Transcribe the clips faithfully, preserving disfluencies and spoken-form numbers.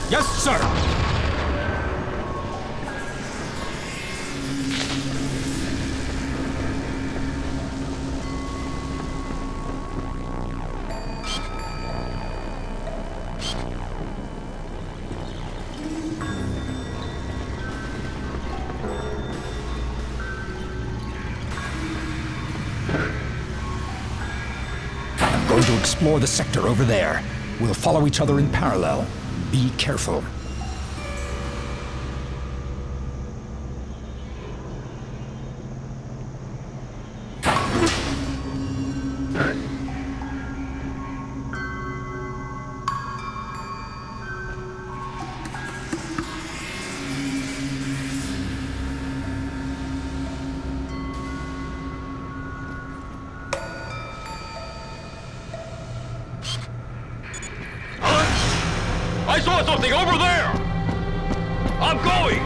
Yes, sir! I'm going to explore the sector over there. We'll follow each other in parallel. Be careful. I saw something over there! I'm going!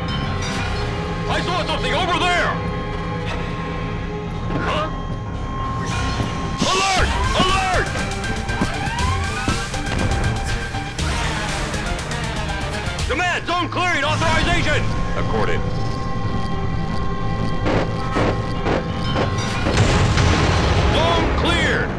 I saw something over there! Huh? Alert! Alert! Command, zone clearing, authorization! Accorded. Zone cleared!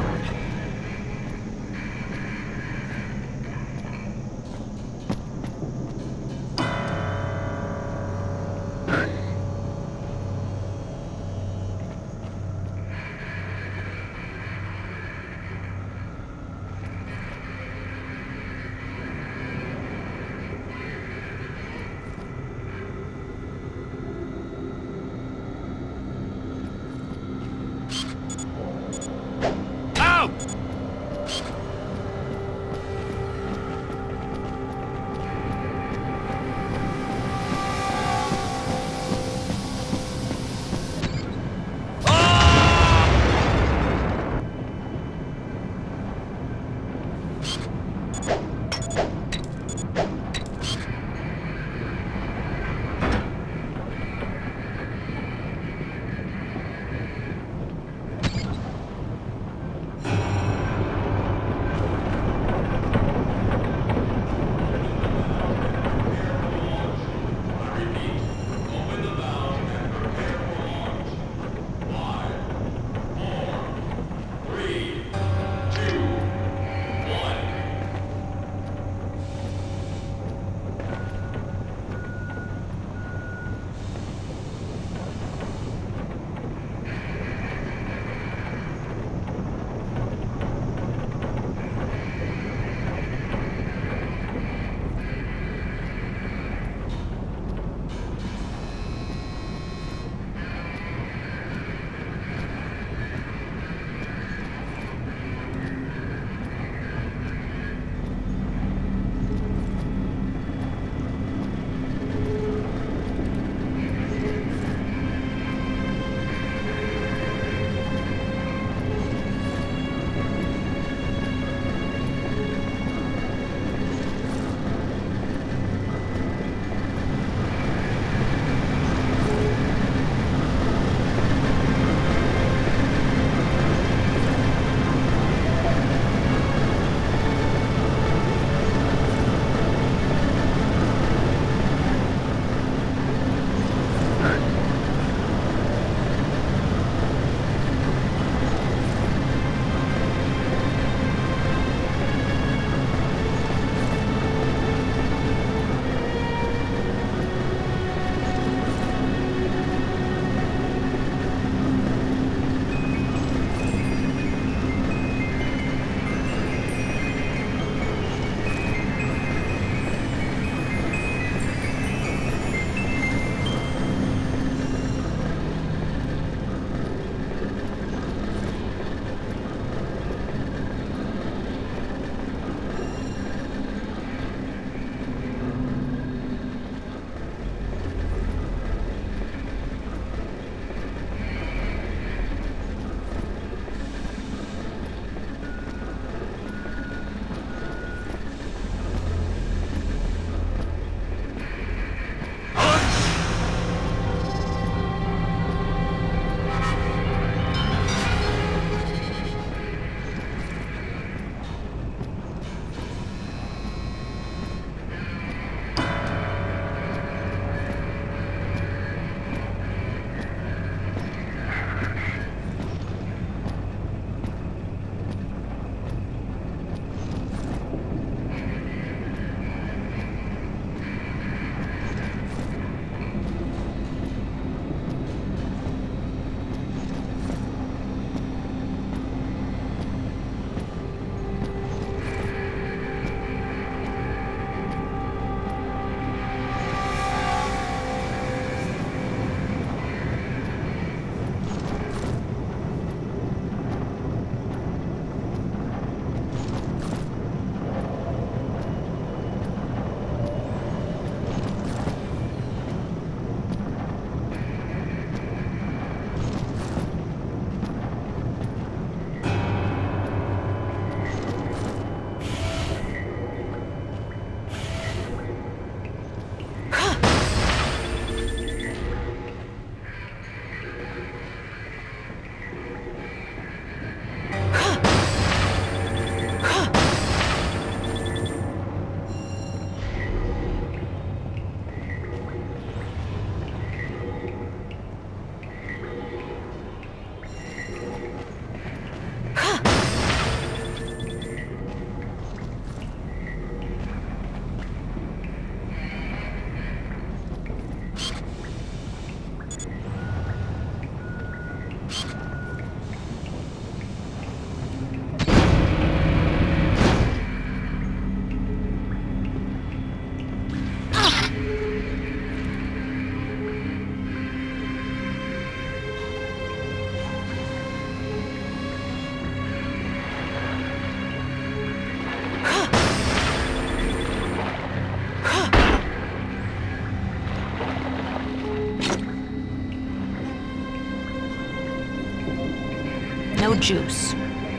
juice.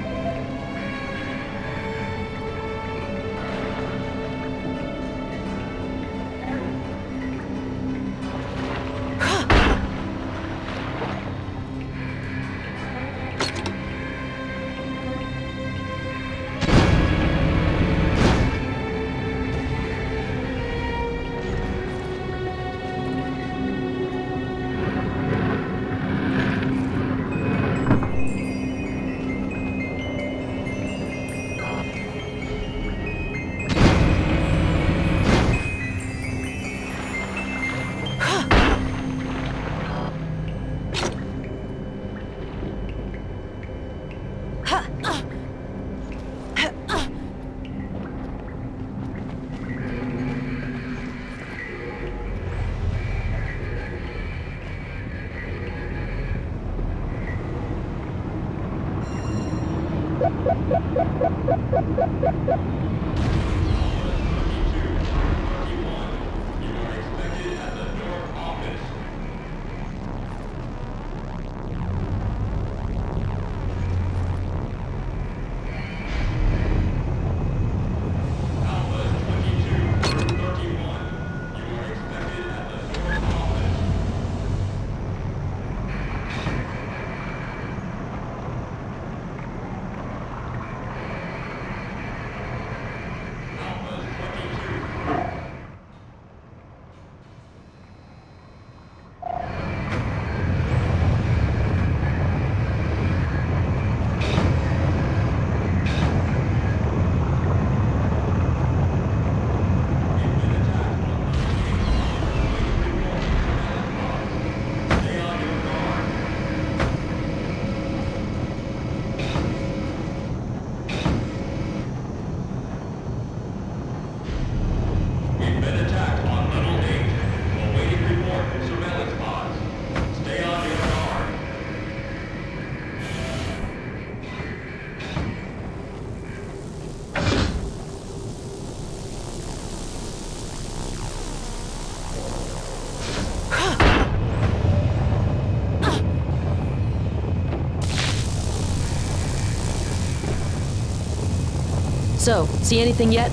So, see anything yet?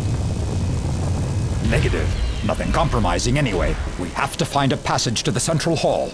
Negative. Nothing compromising anyway. We have to find a passage to the central hall.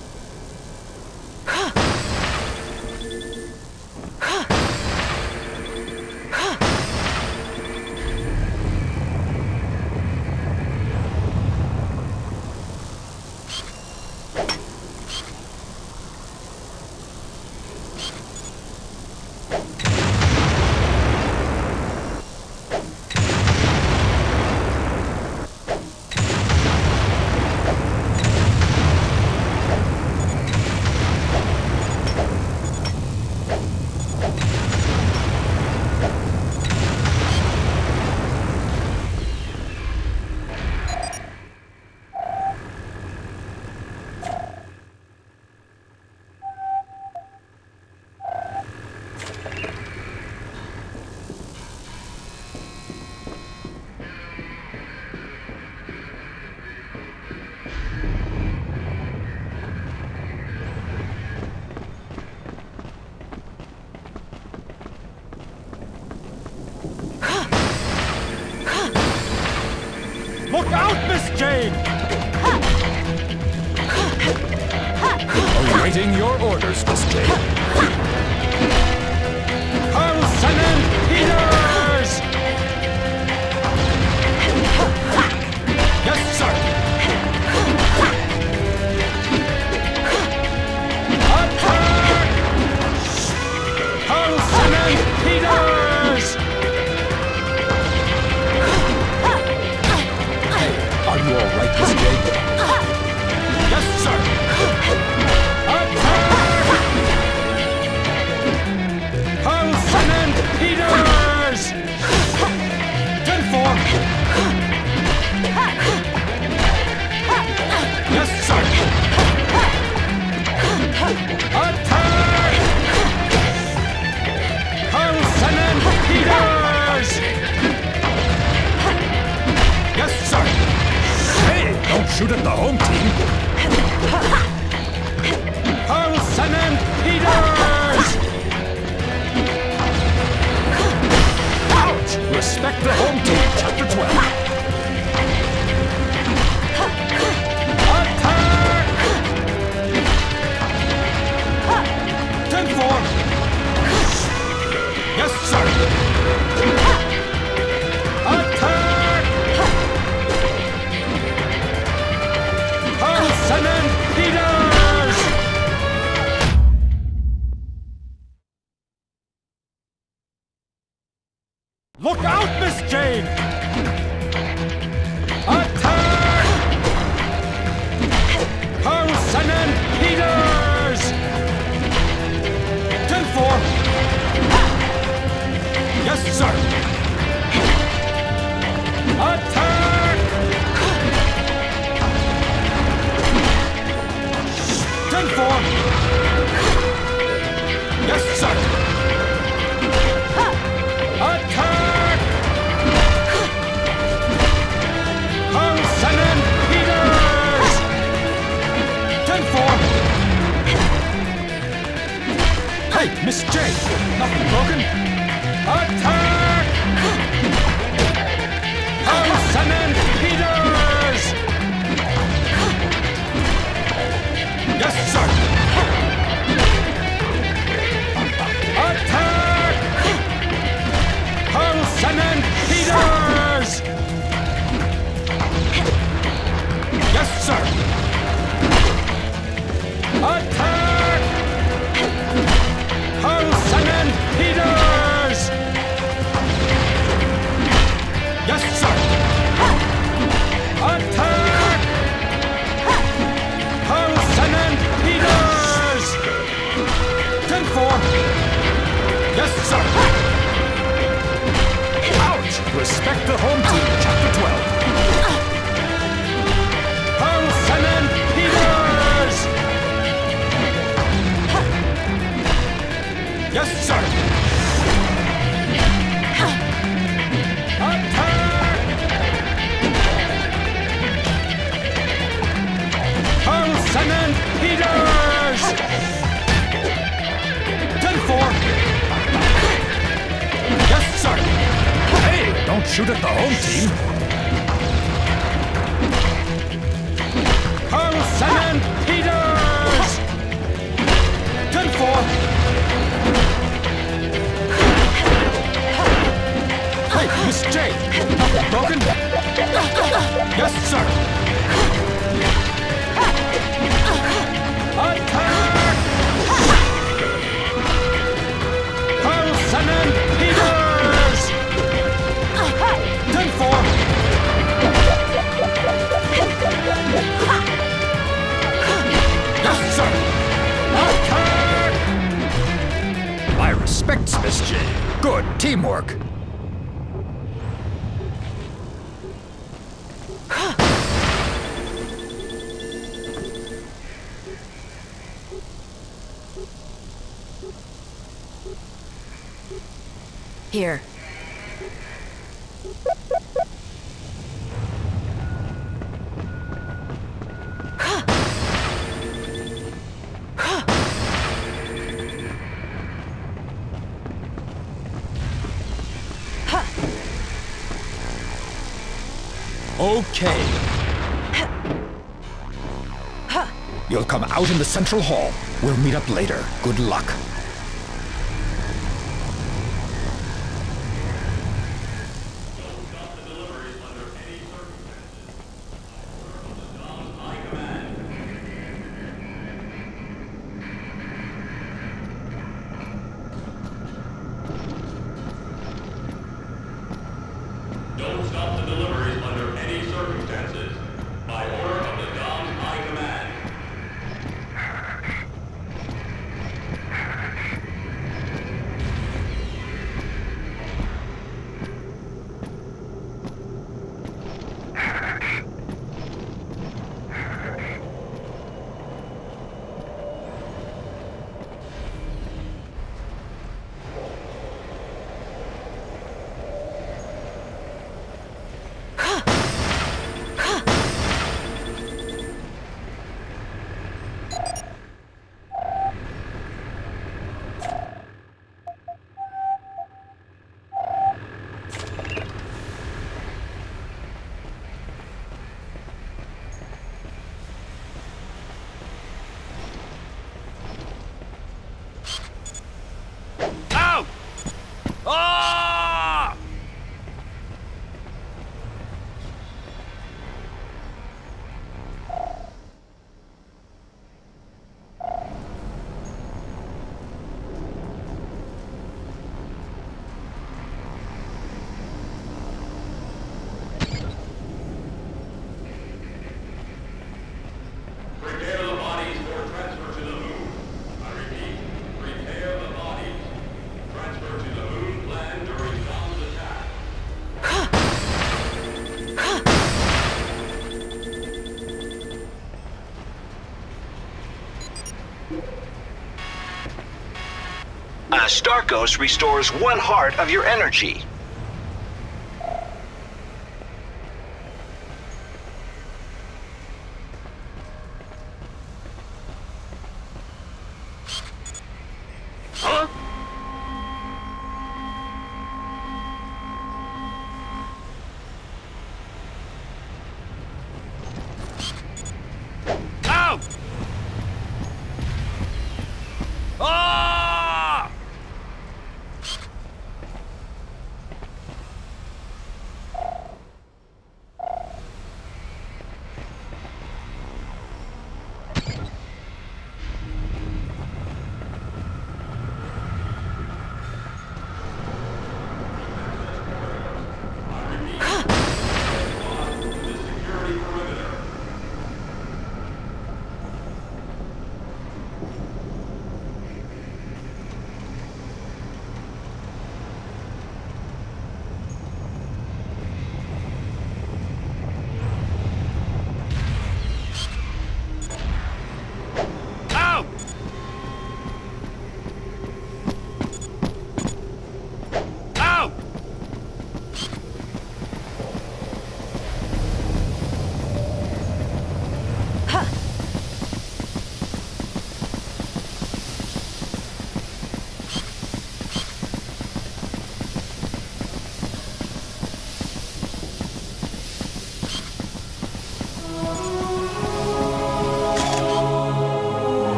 Look out, Miss Jade! Awaiting your orders, Miss Jade. Carlson and Peters! Yes, sir! Attack! Carlson and Peters! Are you all right, Miss Jade? Yes, sir! Attack! Carlson and Peters! ten four! Yes, sir! Attack! Carlson and Peters! Yes, sir! Hey, don't shoot at the home team. Carlson and Peters! respect the home team, Chapter twelve. Attack! ten four. Yes, sir. Attack! Carlson and Peters! Look out, Miss Jane! Attack! Carlson and Peters! ten four. Yes, sir. Attack! ten four. Yes, sir. Attack! Carlson and Peters! ten four. Hey, Miss J! Nothing broken? Attack! Carlson and Peters! Yes, sir. Attack! Carlson and Peters! Yes, sir. Attack! Carlson and Peters! Yes, sir. Attack! Carlson and Peters! ten four. Yes, sir. Ouch! Respect the home team, Chapter twelve. Carlson and Peters! Yes, sir. Attack! Carlson and Peters! ten four. Yes, sir. Hey, don't shoot at the home team. Carlson and Peters! ten four. Hey, Miss J! Nothing broken? Yes, sir. Attack! Carlson and Peters! ten four. Yes, sir. Attack! My respects, Miss J. Good teamwork. Here. Okay. You'll come out in the central hall. We'll meet up later. Good luck. Don't stop the deliveries under any circumstances. By order of the Dom's High Command. Star Ghost restores one heart of your energy. Huh? Ow! Ah!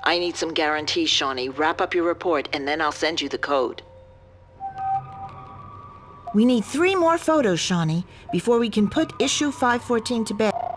I need some guarantees, Shawnee. Wrap up your report, and then I'll send you the code. We need three more photos, Shawnee, before we can put issue five fourteen to bed.